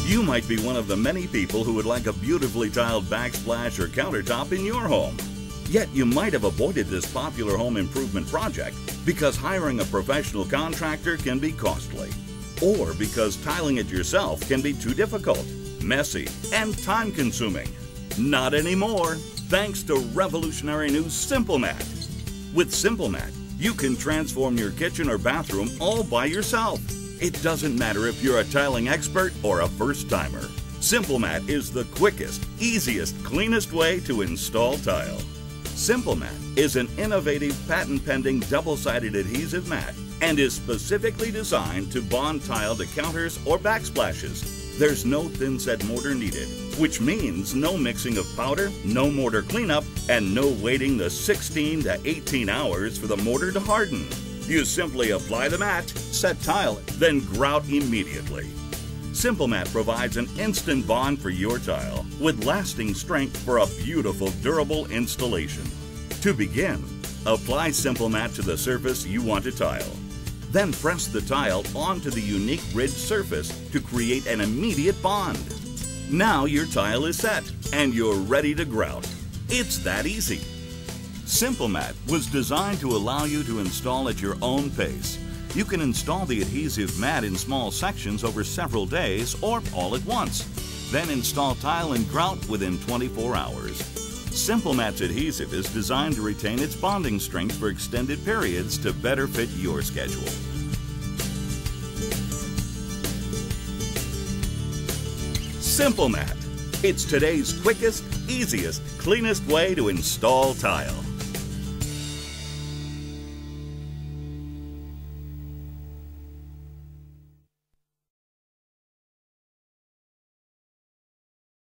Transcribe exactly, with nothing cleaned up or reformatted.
You might be one of the many people who would like a beautifully tiled backsplash or countertop in your home. Yet you might have avoided this popular home improvement project because hiring a professional contractor can be costly, or because tiling it yourself can be too difficult, messy, and time-consuming. Not anymore, thanks to revolutionary new Simple Mat. With Simple Mat, you can transform your kitchen or bathroom all by yourself. It doesn't matter if you're a tiling expert or a first-timer. Simple Mat is the quickest, easiest, cleanest way to install tile. Simple Mat is an innovative, patent-pending, double-sided adhesive mat and is specifically designed to bond tile to counters or backsplashes. There's no thin-set mortar needed, which means no mixing of powder, no mortar cleanup, and no waiting the sixteen to eighteen hours for the mortar to harden. You simply apply the mat, set tile, then grout immediately. Simple Mat provides an instant bond for your tile with lasting strength for a beautiful, durable installation. To begin, apply Simple Mat to the surface you want to tile. Then press the tile onto the unique ridged surface to create an immediate bond. Now your tile is set and you're ready to grout. It's that easy. Simple Mat was designed to allow you to install at your own pace. You can install the adhesive mat in small sections over several days or all at once. Then install tile and grout within twenty-four hours. Simple Mat's adhesive is designed to retain its bonding strength for extended periods to better fit your schedule. Simple Mat. It's today's quickest, easiest, cleanest way to install tile.